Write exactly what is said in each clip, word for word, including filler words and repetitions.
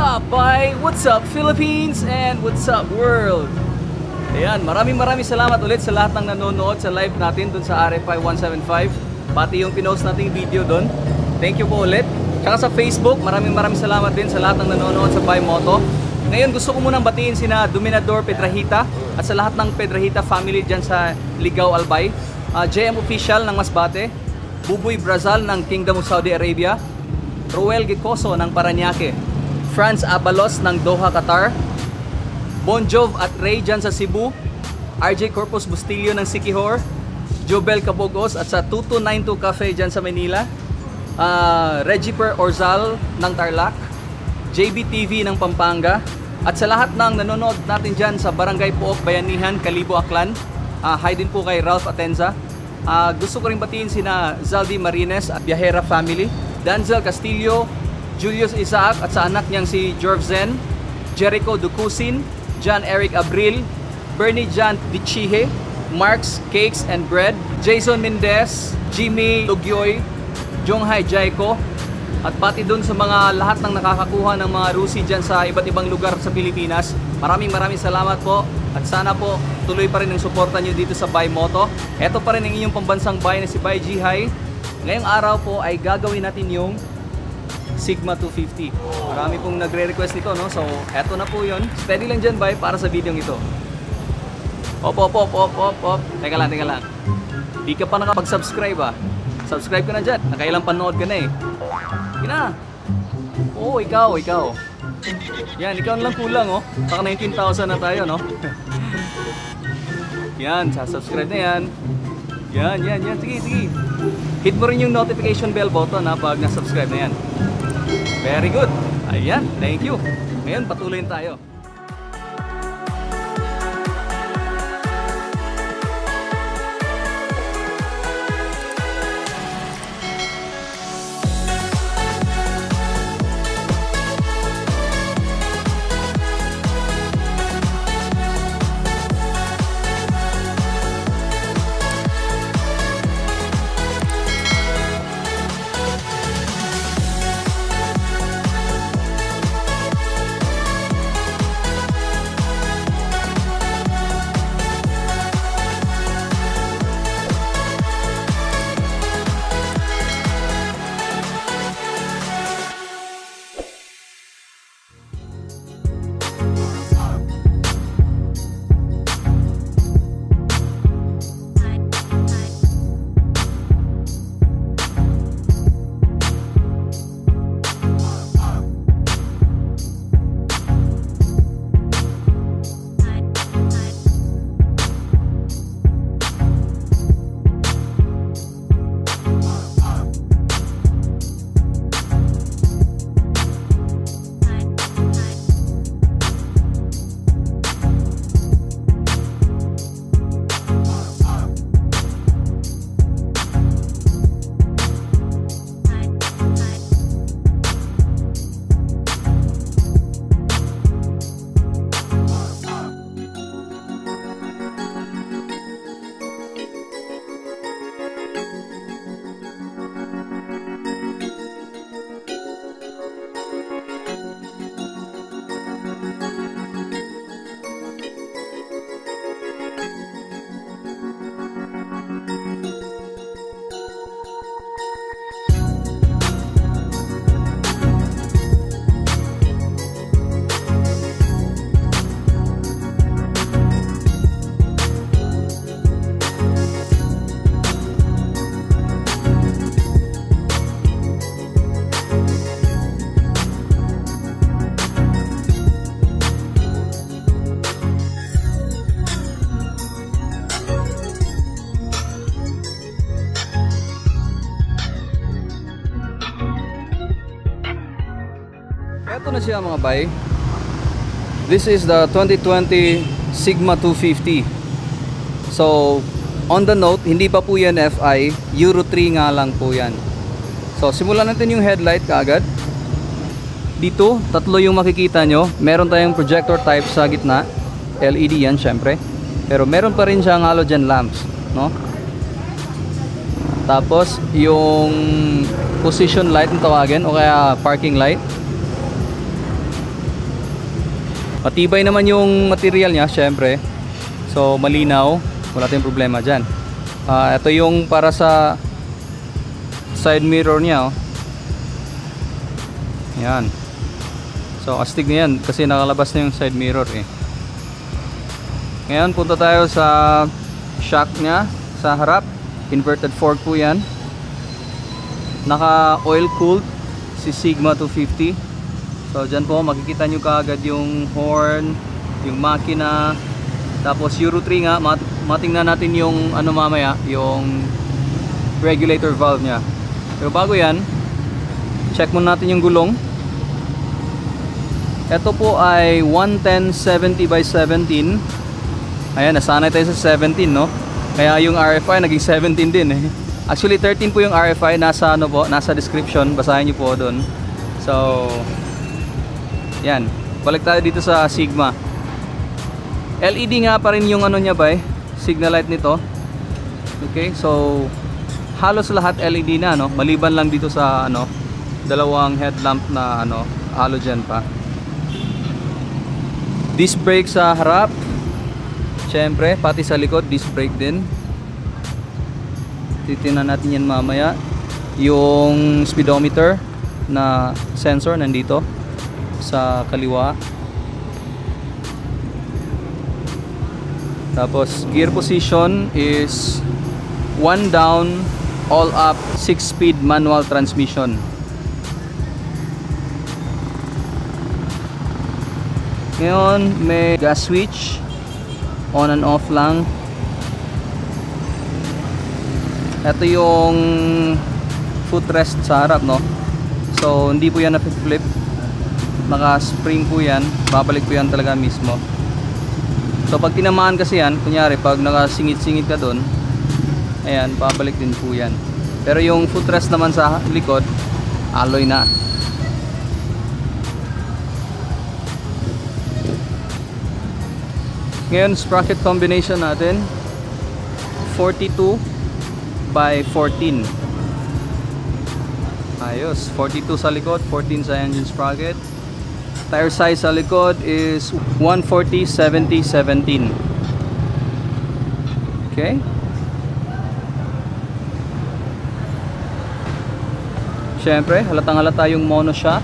up, bye? What's up, Philippines? And what's up, world? Ayan, maraming maraming salamat ulit sa lahat ng nanonood sa live natin dun sa R F I one seventy-five. Pati yung pinost nating video dun. Thank you po ulit. Tsaka sa Facebook, maraming maraming salamat din sa lahat ng nanonood sa Buy Moto. Ngayon gusto ko munang batiin sina Dominador Pedrahita at sa lahat ng Pedrahita family dyan sa Ligao, Albay. uh, J M Official ng Masbate, Buboy Brazal ng Kingdom of Saudi Arabia, Roel Gicoso ng Paranaque, Franz Abalos ng Doha, Qatar, Bon Jov at Ray dyan sa Cebu, R J Corpus Bustillo ng Siquijor, Jobel Cabogos at sa two two nine two Cafe dyan sa Manila, uh, Regiper Orzal ng Tarlac, J B T V ng Pampanga, at sa lahat ng nanonood natin dyan sa Barangay Pook, Bayanihan, Kalibo, Aklan. uh, Hi din po kay Ralph Atenza. uh, Gusto ko rin batiin sina Zaldi Marines at Viajera family, Danzel Castillo, Julius Isaac at sa anak niyang si Jorvzen, Jericho Ducusin, John Eric Abril, Bernie Jan Dichihe, Marks Cakes and Bread, Jason Mendez, Jimmy Lugyoy, Jonghai Jaiko, at pati dun sa mga lahat ng nakakakuha ng mga Rusi dyan sa iba't ibang lugar sa Pilipinas. Maraming maraming salamat po at sana po tuloy pa rin ang suporta nyo dito sa Buy Moto. Ito pa rin ang inyong pambansang buy na si Buy Jihay. Ngayong araw po ay gagawin natin yung Sigma two fifty. Marami pong nagre-request nito, no? So, eto na po yun. Steady lang dyan, Buy, para sa video ito. Op, op, op, op, op, op. Teka lang, teka lang. Di ka pa nakapag-subscribe, ah. Subscribe ka na dyan. Nakailang panood ka na eh. Gina. Oo, ikaw, ikaw. Yan, ikaw lang kulang, oh. Saka nineteen thousand na tayo, no? Yan, sa-subscribe na yan. Yan, yan, yan. Sige, sige. Hit mo rin yung notification bell button, ha, pag na-subscribe na yan. Very good. Ayan, thank you. Ngayon, patuloy tayo. Ito na siya mga bay. This is the twenty twenty Sigma two fifty. So, on the note, hindi pa po yan F I, Euro three nga lang po yan. So, simulan natin yung headlight kaagad. Dito, tatlo yung makikita nyo. Meron tayong projector type sa gitna. L E D yan syempre. Pero meron pa rin siyang halogen lamps, no? Tapos, yung position light na tawagin o kaya parking light. Matibay naman yung material niya, syempre. So malinaw, wala tayong problema dyan. Uh, ito yung para sa side mirror niya, oh. Yan. So astig na yan kasi nakalabas na yung side mirror eh. Ngayon punta tayo sa shock niya sa harap. Inverted fork po yan. Naka oil cooled si Sigma two fifty. So dyan po makikita nyo kaagad yung horn, yung makina. Tapos Euro three nga, mat matingnan natin yung ano mamaya, yung regulator valve nya. Pero bago yan, check muna natin yung gulong. Ito po ay one ten seventy by seventeen. Ayan, nasanay tayo sa seventeen, no? Kaya yung R F I naging seventeen din eh. Actually thirteen po yung R F I, nasa ano po, nasa description, basahin niyo po doon. So yan, balik tayo dito sa Sigma. L E D nga pa rin yung ano niya ba eh, signal light nito. Okay, so halos lahat L E D na, no? Maliban lang dito sa ano, dalawang headlamp na ano, halogen pa. Disc brake sa harap. Syempre, pati sa likod disc brake din. Titingnan natin yan mamaya. Yung speedometer na sensor nandito sa kaliwa. Tapos gear position is one down, all up, six speed manual transmission. Ngayon may gas switch, on and off lang. Ito yung footrest sa harap, no? So hindi po yan na-flip, naka spring po yan, babalik po yan talaga mismo. So pag tinamaan kasi yan, kunyari pag nakasingit-singit ka doon, ayan, babalik din po yan. Pero yung footrest naman sa likod, alloy na. Ngayon sprocket combination natin, forty-two by fourteen. Ayos, forty-two sa likod, fourteen sa engine sprocket. Tire size sa likod is one forty seventy seventeen. Okay. Syempre, halatang halata yung monoshock.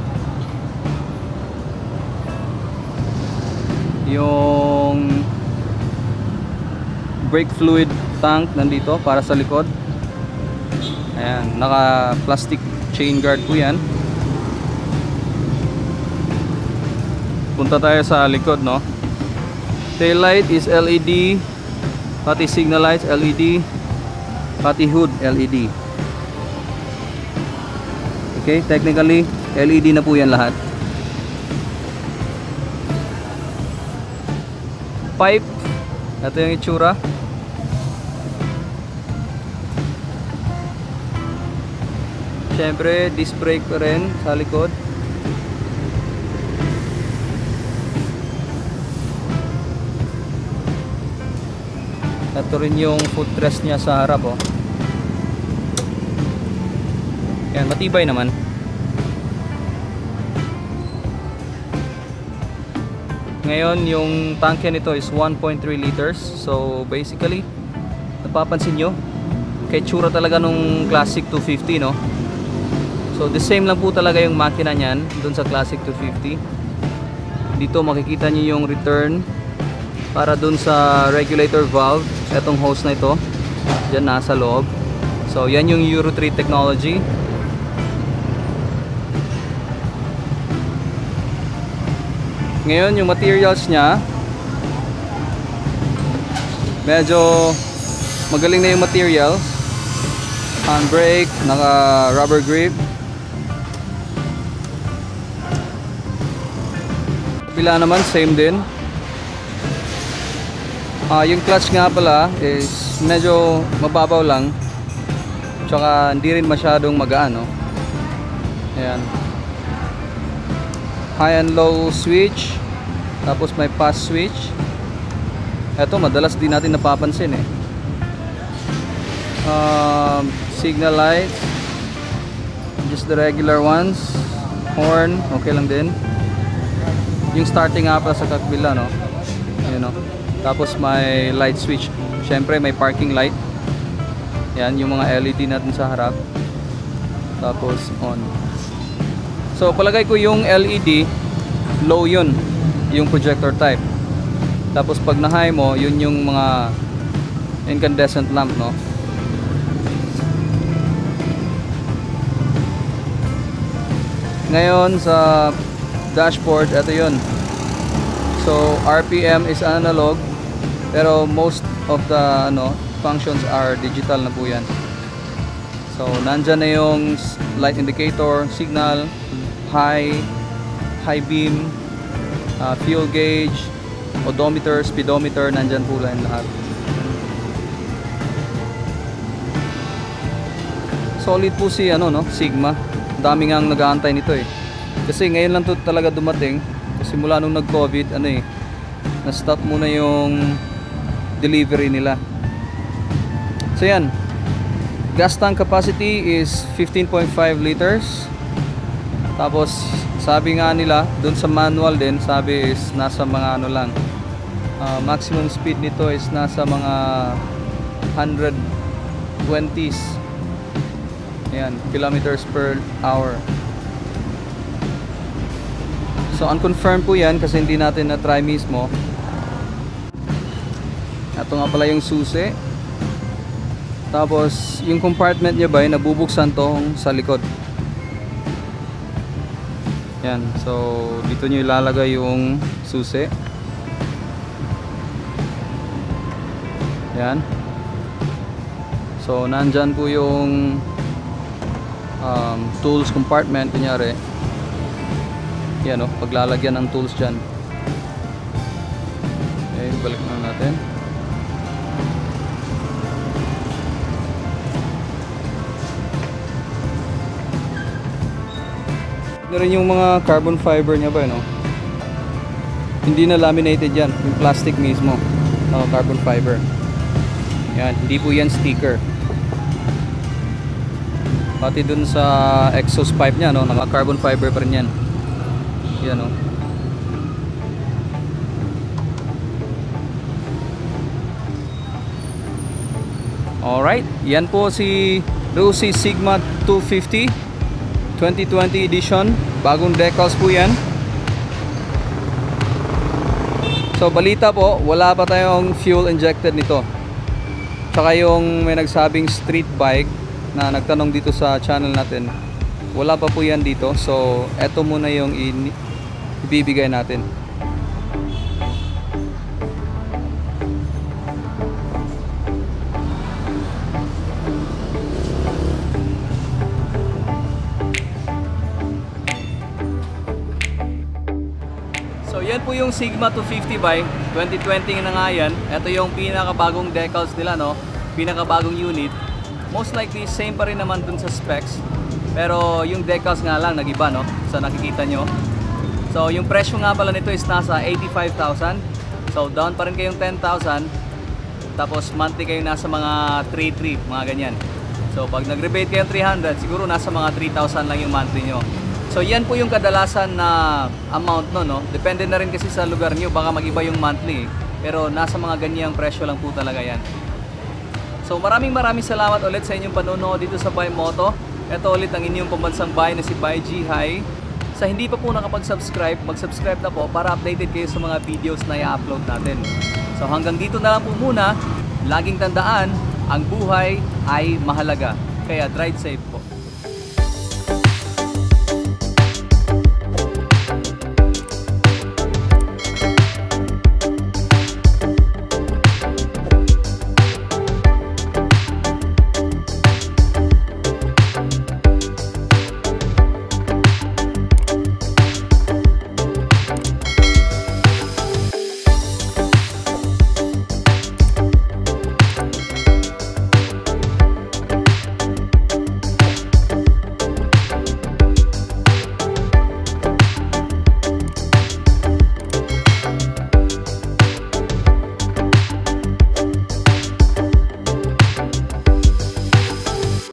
Yung brake fluid tank nandito para sa likod. Ayan, naka plastic chain guard po yan. Punta tayo sa likod, no? Tail light is L E D, pati signal lights L E D, pati hood L E D. Okay, technically L E D na po yan lahat. Pipe, ito yung itsura. Siyempre disc brake pa rin sa likod. Ito rin yung footrest nya sa harap, oh. Yan, matibay naman. Ngayon yung tanke nito is one point three liters. So basically, napapansin nyo, kay tsura talaga nung Classic two fifty, no? So the same lang po talaga yung makina nyan dun sa Classic two fifty. Dito makikita nyo yung return para dun sa regulator valve. Etong hose na ito, dyan nasa loob. So yan yung Euro three technology. Ngayon yung materials nya, medyo magaling na yung material. Handbrake, naka rubber grip. Pila naman same din. Uh, yung clutch nga pala is medyo mababaw lang, tsaka hindi rin masyadong magaan, no? Ayan, high and low switch, tapos may pass switch. Eto madalas din natin napapansin eh. uh, Signal lights, just the regular ones. Horn, okay lang din. yung starting nga pala sa kabila, no? Yun, no? Tapos may light switch. Syempre may parking light. Yan, yung mga L E D natin sa harap. Tapos on. So palagay ko yung L E D low yun, yung projector type. Tapos pag na-high mo, yun yung mga incandescent lamp, no? Ngayon sa dashboard, ito yun. So R P M is analog, pero most of the ano functions are digital na po yan. So nandyan na yung light indicator, signal, high, high beam, uh, fuel gauge, odometer, speedometer, nandyan po lang lahat. Solid po si ano, no, Sigma. Dami ngang nag-aantay nito eh. Kasi ngayon lang to talaga dumating. Kasi mula nung nag-COVID, ano eh, na-stop muna yung delivery nila. So yan. Gas tank capacity is fifteen point five liters. Tapos sabi nga nila, dun sa manual din, sabi is nasa mga ano lang. Uh, maximum speed nito is nasa mga one twenties. Ayan, kilometers per hour. So unconfirmed po yan kasi hindi natin na-try mismo. Ito nga pala yung susi. Tapos yung compartment niya ba ay nabubuksan tong sa likod. Yan, so dito nyo ilalagay yung susi. Yan. So nandyan po yung um, tools compartment, kunyari. Yan o, paglalagyan ng tools dyan. Okay, balik na natin. Ito rin yung mga carbon fiber nya ba, no? Hindi na laminated yan, yung plastic mismo, no, carbon fiber. Yan, hindi po yan sticker. Pati dun sa exhaust pipe nya, no, naka carbon fiber pa rin yan. Yan, no. Alright, yan po si Rossi Sigma two fifty twenty twenty edition. Bagong decals po yan. So balita po, wala pa tayong fuel injected nito. Tsaka yung may nagsabing street bike na nagtanong dito sa channel natin, wala pa po yan dito. So eto muna yung ibibigay natin. So yan po yung Sigma two fifty by twenty twenty na nga yan. Ito yung pinakabagong decals nila, no? Pinakabagong unit. Most likely same pa rin naman dun sa specs. Pero yung decals nga lang nag-iba, no? So nakikita nyo. So yung presyo nga pala nito is nasa eighty-five thousand. So down pa rin kayong ten thousand. Tapos monthly kayo nasa mga three three, mga ganyan. So pag nag-rebate kayong three hundred, siguro nasa mga three thousand lang yung monthly nyo. So yan po yung kadalasan na amount, no, no? Depende na rin kasi sa lugar nyo, baka mag-iba yung monthly. Pero nasa mga ganyang presyo lang po talaga yan. So maraming maraming salamat ulit sa inyong panonood dito sa Buy Moto. Ito ulit ang inyong pambansang buy na si Buy G High. Sa hindi pa po nakapag-subscribe, mag-subscribe na po para updated kayo sa mga videos na i-upload natin. So hanggang dito na lang po muna. Laging tandaan, ang buhay ay mahalaga. Kaya drive safe.